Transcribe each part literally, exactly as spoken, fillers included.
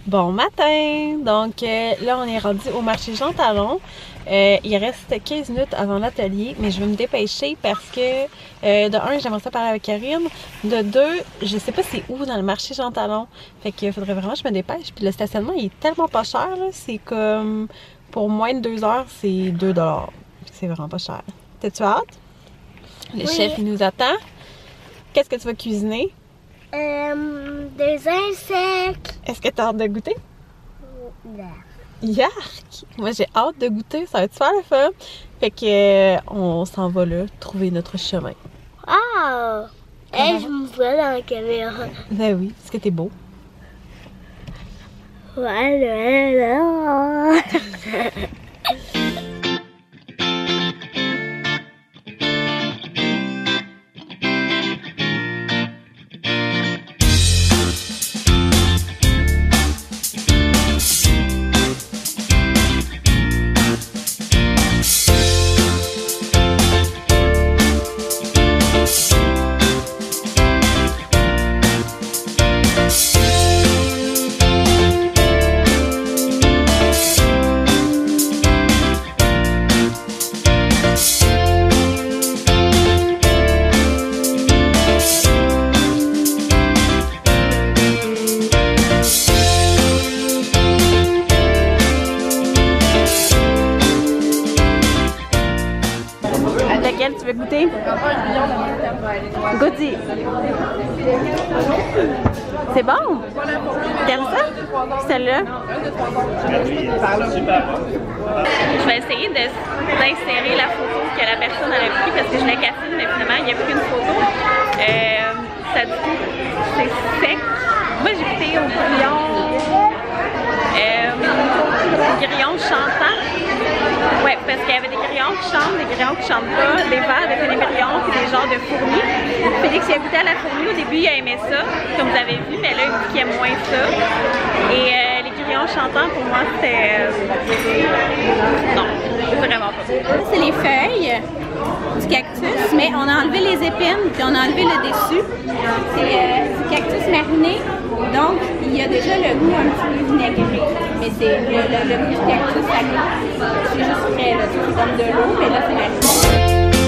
Bon matin! Donc euh, là, on est rendu au marché Jean Talon. Euh, il reste quinze minutes avant l'atelier, mais je vais me dépêcher parce que, euh, de un, j'aimerais ça parler avec Karine. De deux, je sais pas c'est où dans le marché Jean Talon. Fait qu'il faudrait vraiment que je me dépêche. Puis le stationnement, il est tellement pas cher, là. C'est comme, pour moins de deux heures, c'est deux dollars. C'est vraiment pas cher. T'as-tu hâte? Le Oui. chef, il nous attend. Qu'est-ce que tu vas cuisiner? Euh, des insectes. Est-ce que t'as hâte de goûter? Non. Yark! Moi, j'ai hâte de goûter, ça va être super le fun. Fait que, euh, on s'en va là, trouver notre chemin. Ah! Hey, Comment? je me vois dans la caméra. Ben oui, parce que t'es beau. Voilà. Laquelle tu veux goûter? Goûter. C'est bon? Regarde ça? Celle-là? Je vais essayer d'insérer la photo que la personne a prise parce que je l'ai cassée, mais finalement il n'y a plus qu'une photo. Euh, ça dit c'est sec. Moi j'ai goûté au grillon. Euh, grillon chantant. Ouais, parce qu'il y avait des grillons qui chantent, des grillons qui chantent pas, des verres de télégrillons, puis des genres de fourmis. Félix il a goûté à la fourmi, au début il a aimé ça, comme vous avez vu, mais là il dit qu'il aime moins ça. Et euh, les grillons chantants pour moi c'était... Euh... non, vraiment pas. C'est les feuilles du cactus, mais on a enlevé les épines puis on a enlevé le dessus. C'est euh, du cactus mariné, donc il y a déjà le goût un petit peu vinaigré, mais c'est le, le, le goût du cactus salé. C'est juste frais, là, c'est comme de l'eau, mais là c'est mariné.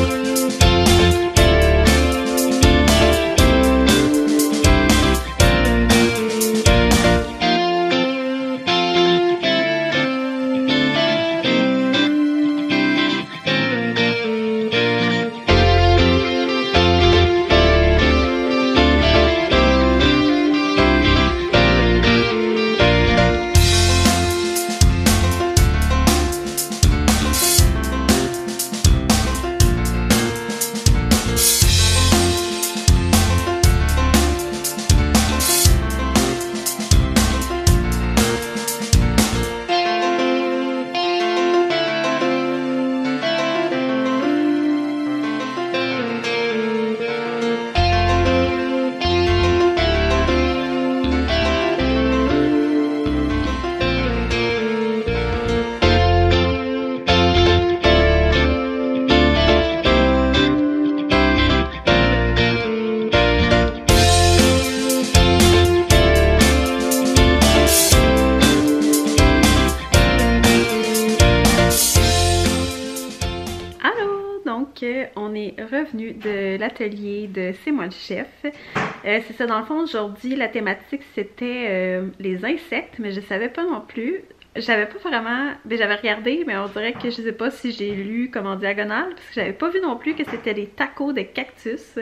On est revenu de l'atelier de C'est moi le chef. Euh, c'est ça, dans le fond, aujourd'hui, la thématique c'était euh, les insectes, mais je savais pas non plus. J'avais pas vraiment... Ben, j'avais regardé, mais on dirait que je sais pas si j'ai lu comme en diagonale, parce que j'avais pas vu non plus que c'était des tacos de cactus.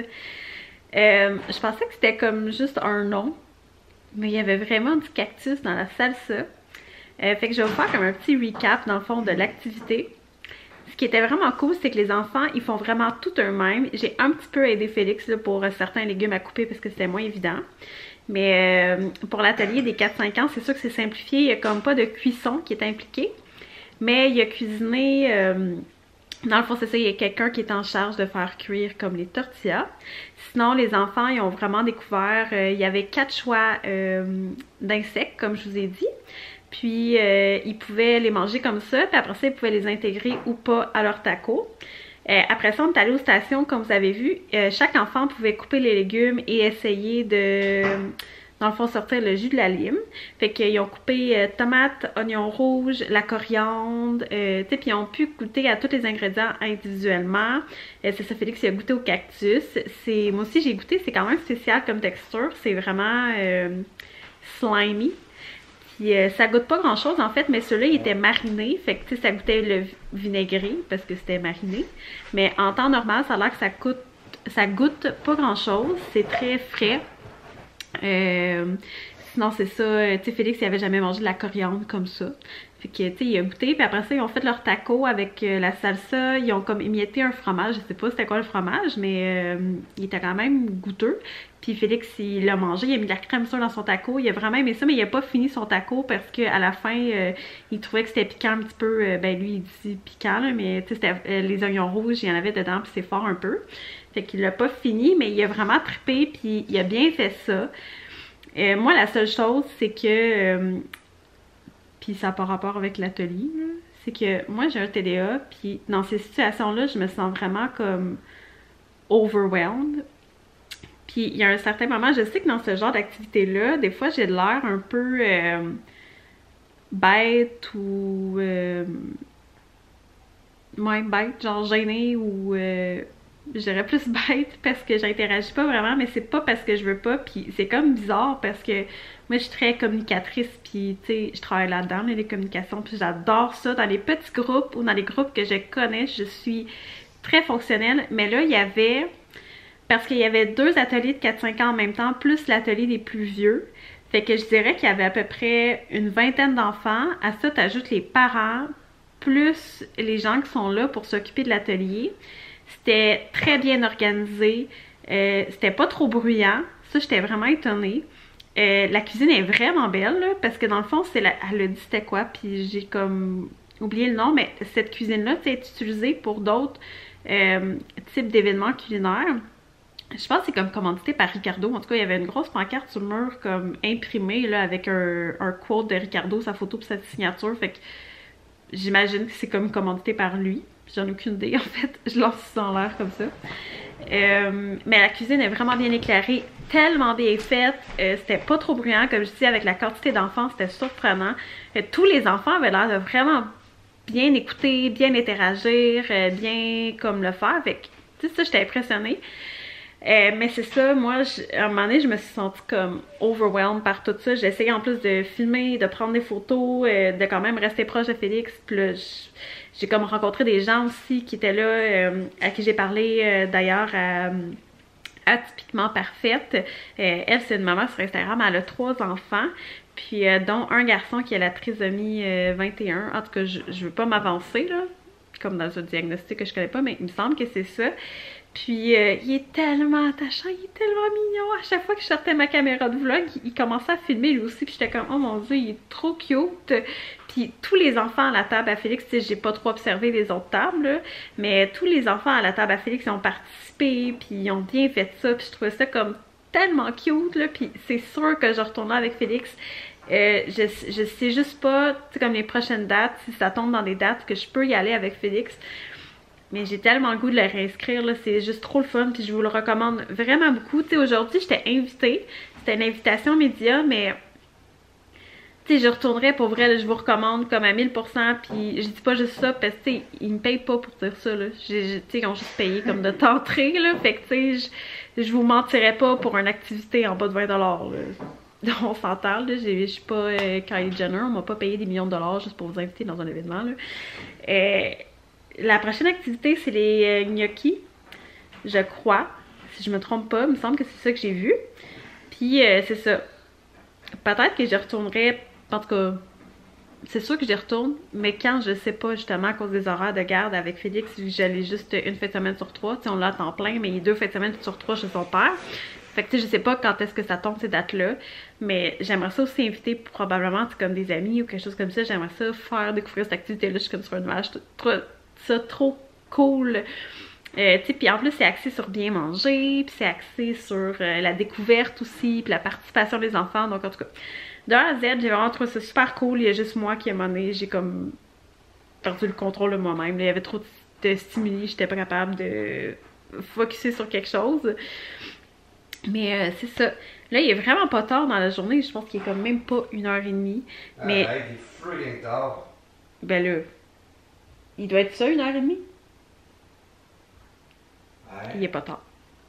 Euh, je pensais que c'était comme juste un nom, mais il y avait vraiment du cactus dans la salsa. Euh, fait que je vais vous faire comme un petit recap, dans le fond, de l'activité. Ce qui était vraiment cool, c'est que les enfants, ils font vraiment tout eux-mêmes. J'ai un petit peu aidé Félix là, pour certains légumes à couper parce que c'était moins évident. Mais euh, pour l'atelier des quatre cinq ans, c'est sûr que c'est simplifié. Il n'y a comme pas de cuisson qui est impliqué. Mais il a cuisiné... Euh, dans le fond, c'est ça, il y a quelqu'un qui est en charge de faire cuire comme les tortillas. Sinon, les enfants, ils ont vraiment découvert... Euh, il y avait quatre choix euh, d'insectes, comme je vous ai dit. Puis, euh, ils pouvaient les manger comme ça. Puis après ça, ils pouvaient les intégrer ou pas à leur taco. Euh, après ça, on est allé aux stations, comme vous avez vu. Euh, chaque enfant pouvait couper les légumes et essayer de... dans le fond, sortir le jus de la lime. Fait qu'ils ont coupé euh, tomates, oignons rouges, la coriandre, euh, tu sais, puis ils ont pu goûter à tous les ingrédients individuellement. Euh, c'est ça, Félix, il a goûté au cactus. C'est, moi aussi, j'ai goûté, c'est quand même spécial comme texture. C'est vraiment euh, slimy. Puis euh, ça goûte pas grand chose en fait, mais celui-là il était mariné, fait que tu sais ça goûtait le vinaigré parce que c'était mariné. Mais en temps normal, ça a l'air que ça coûte, ça goûte pas grand chose, c'est très frais. Euh, sinon c'est ça, tu sais Félix il avait jamais mangé de la coriandre comme ça. Fait que tu sais il a goûté, puis après ça ils ont fait leur taco avec euh, la salsa, ils ont comme émietté un fromage, je sais pas c'était quoi le fromage, mais euh, il était quand même goûteux. Puis Félix, il l'a mangé, il a mis de la crème sûre dans son taco, il a vraiment aimé ça, mais il a pas fini son taco parce qu'à la fin, euh, il trouvait que c'était piquant un petit peu, euh, ben lui il dit piquant, là, mais tu sais, c'était euh, les oignons rouges, il y en avait dedans, puis c'est fort un peu. Fait qu'il l'a pas fini, mais il a vraiment trippé, puis il a bien fait ça. Euh, moi, la seule chose, c'est que, euh, puis ça n'a pas rapport avec l'atelier, c'est que moi j'ai un T D A, puis dans ces situations-là, je me sens vraiment comme overwhelmed. Puis il y a un certain moment, je sais que dans ce genre d'activité-là, des fois j'ai de l'air un peu euh, bête ou euh, ouais, bête, genre gênée ou euh, je dirais plus bête parce que j'interagis pas vraiment, mais c'est pas parce que je veux pas, puis c'est comme bizarre parce que moi je suis très communicatrice, puis tu sais, je travaille là-dedans, les communications, puis j'adore ça. Dans les petits groupes ou dans les groupes que je connais, je suis très fonctionnelle, mais là il y avait... Parce qu'il y avait deux ateliers de quatre cinq ans en même temps, plus l'atelier des plus vieux. Fait que je dirais qu'il y avait à peu près une vingtaine d'enfants. À ça, tu ajoutes les parents, plus les gens qui sont là pour s'occuper de l'atelier. C'était très bien organisé. Euh, c'était pas trop bruyant. Ça, j'étais vraiment étonnée. Euh, la cuisine est vraiment belle, là, parce que dans le fond, c'est la... elle a dit c'était quoi, puis j'ai comme oublié le nom, mais cette cuisine-là, tu sais, est utilisée pour d'autres euh, types d'événements culinaires. Je pense que c'est comme commandité par Ricardo. En tout cas, il y avait une grosse pancarte sur le mur comme imprimée là, avec un, un quote de Ricardo, sa photo et sa signature. Fait que j'imagine que c'est comme commandité par lui. J'en ai aucune idée en fait. Je lance ça en l'air comme ça. Euh, mais la cuisine est vraiment bien éclairée, tellement bien faite. Euh, c'était pas trop bruyant, comme je dis, avec la quantité d'enfants, c'était surprenant. Euh, tous les enfants avaient l'air de vraiment bien écouter, bien interagir, euh, bien comme le faire. Fait que, tu sais, ça, j'étais impressionnée. Euh, mais c'est ça, moi, je, à un moment donné, je me suis sentie comme overwhelmed par tout ça. J'ai essayé en plus de filmer, de prendre des photos, euh, de quand même rester proche de Félix. Puis là, j'ai comme rencontré des gens aussi qui étaient là, euh, à qui j'ai parlé euh, d'ailleurs à, à Typiquement Parfaite. Euh, elle, c'est une maman sur Instagram, elle a trois enfants. Puis euh, dont un garçon qui a la trisomie euh, vingt et un. En tout cas, je, je veux pas m'avancer, là, comme dans un diagnostic que je connais pas, mais il me semble que c'est ça. Puis euh, il est tellement attachant, il est tellement mignon. À chaque fois que je sortais ma caméra de vlog, il, il commençait à filmer lui aussi. Puis j'étais comme, oh mon dieu, il est trop cute. Puis tous les enfants à la table à Félix, tu sais, j'ai pas trop observé les autres tables, là, mais tous les enfants à la table à Félix ont participé, puis ils ont bien fait ça. Puis je trouvais ça comme tellement cute, là. Puis c'est sûr que je retournerai avec Félix. Euh, je, je sais juste pas, tu sais, comme les prochaines dates, si ça tombe dans des dates que je peux y aller avec Félix. Mais j'ai tellement le goût de le réinscrire, là, c'est juste trop le fun, puis je vous le recommande vraiment beaucoup. Tu sais, aujourd'hui, j'étais invitée, c'était une invitation média, mais tu sais, je retournerais pour vrai, là, je vous recommande comme à mille pour cent, puis je dis pas juste ça, parce que tu sais, ils me payent pas pour dire ça, là. Tu sais, ils ont juste payé comme de t'entrer, là, fait que tu sais, je, je vous mentirais pas pour une activité en bas de vingt dollars, là. On s'entend, là, je suis pas euh, Kylie Jenner, on m'a pas payé des millions de dollars juste pour vous inviter dans un événement, là. Euh, La prochaine activité, c'est les euh, gnocchis, je crois, si je me trompe pas, il me semble que c'est ça que j'ai vu. Puis euh, c'est ça. Peut-être que j'y retournerai, en tout cas, c'est sûr que j'y retourne, mais quand je sais pas, justement, à cause des horaires de garde avec Félix, j'allais juste une fin de semaine sur trois, tu sais, on l'a à temps plein, mais il y a deux fins de semaine sur trois chez son père. Fait que tu sais, je sais pas quand est-ce que ça tombe ces dates-là, mais j'aimerais ça aussi inviter probablement, comme des amis ou quelque chose comme ça, j'aimerais ça faire découvrir cette activité-là, je suis comme sur une vache, trop, ça trop cool. Euh, tu sais, puis en plus c'est axé sur bien manger, puis c'est axé sur euh, la découverte aussi, puis la participation des enfants, donc en tout cas, de A à Z, j'ai vraiment trouvé ça super cool. Il y a juste moi qui à un moment donné, j'ai comme perdu le contrôle de moi-même, il y avait trop de stimuli, j'étais pas capable de focusser sur quelque chose. Mais euh, c'est ça. Là, il est vraiment pas tard dans la journée. Je pense qu'il est comme même pas une heure et demie. Mais. Ah, il est freaking tard. Ben là. Il doit être ça, une heure et demie? Ouais. Il est pas tard.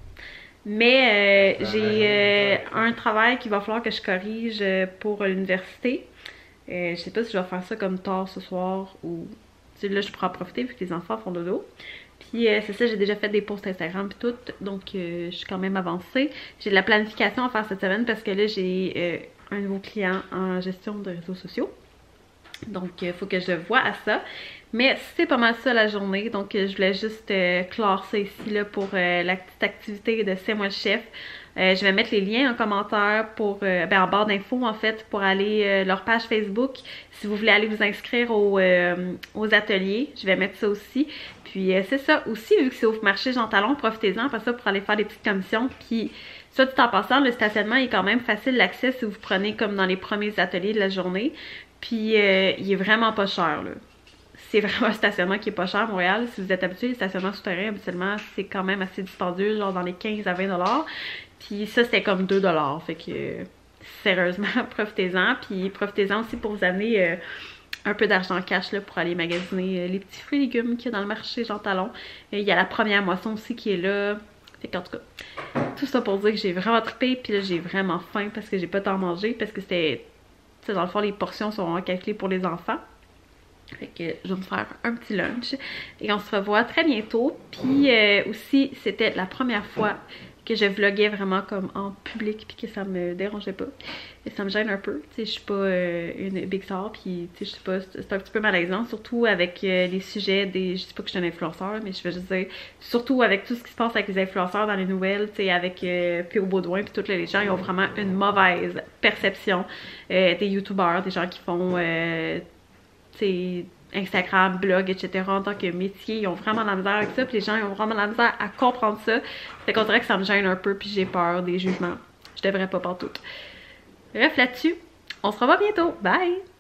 Mais euh, j'ai euh, un travail qu'il va falloir que je corrige euh, pour l'université. Euh, je sais pas si je vais faire ça comme tard ce soir ou. Tu sais, là, je pourrais en profiter vu que les enfants font dodo. Puis euh, c'est ça, j'ai déjà fait des posts Instagram et tout, donc euh, je suis quand même avancée. J'ai de la planification à faire cette semaine parce que là, j'ai euh, un nouveau client en gestion de réseaux sociaux. Donc, il euh, faut que je voie à ça. Mais c'est pas mal ça la journée, donc euh, je voulais juste euh, clore ça ici là, pour euh, la petite activité de C'est moi le chef. Euh, je vais mettre les liens en commentaire pour, euh, ben en barre d'infos en fait, pour aller euh, leur page Facebook. Si vous voulez aller vous inscrire au, euh, aux ateliers, je vais mettre ça aussi. Puis euh, c'est ça aussi, vu que c'est au marché Jean Talon, profitez-en après ça pour aller faire des petites commissions. Puis ça, tout en passant, le stationnement est quand même facile d'accès si vous prenez comme dans les premiers ateliers de la journée. Puis euh, il est vraiment pas cher là. C'est vraiment un stationnement qui est pas cher à Montréal. Si vous êtes habitué, les stationnements souterrains, habituellement, c'est quand même assez dispendieux, genre dans les quinze à vingt dollars. Puis ça, c'était comme deux dollars. Fait que, euh, sérieusement, profitez-en. Puis profitez-en aussi pour vous amener euh, un peu d'argent cash là, pour aller magasiner euh, les petits fruits et légumes qu'il y a dans le marché Jean Talon. Et il y a la première moisson aussi qui est là. Fait qu'en tout cas, tout ça pour dire que j'ai vraiment trippé. Puis là, j'ai vraiment faim parce que j'ai pas tant mangé. Parce que c'était, tu sais, dans le fond, les portions sont calculées pour les enfants. Fait que je vais me faire un petit lunch et on se revoit très bientôt. Puis euh, aussi, c'était la première fois que je vloguais vraiment comme en public puis que ça me dérangeait pas. Et ça me gêne un peu, tu sais, je suis pas euh, une big star puis tu sais, je sais pas, c'est un petit peu malaisant, surtout avec euh, les sujets des, je sais pas que je suis un influenceur, mais je veux juste dire, surtout avec tout ce qui se passe avec les influenceurs dans les nouvelles, tu sais, avec euh, P O Baudouin puis toutes les gens, ils ont vraiment une mauvaise perception euh, des youtubeurs, des gens qui font... Euh, t'sais, Instagram, blog, et cetera en tant que métier, ils ont vraiment de la misère avec ça, puis les gens ils ont vraiment de la misère à comprendre ça. Fait qu'on dirait que ça me gêne un peu, puis j'ai peur des jugements. Je devrais pas partout. Bref, là-dessus, on se revoit bientôt. Bye!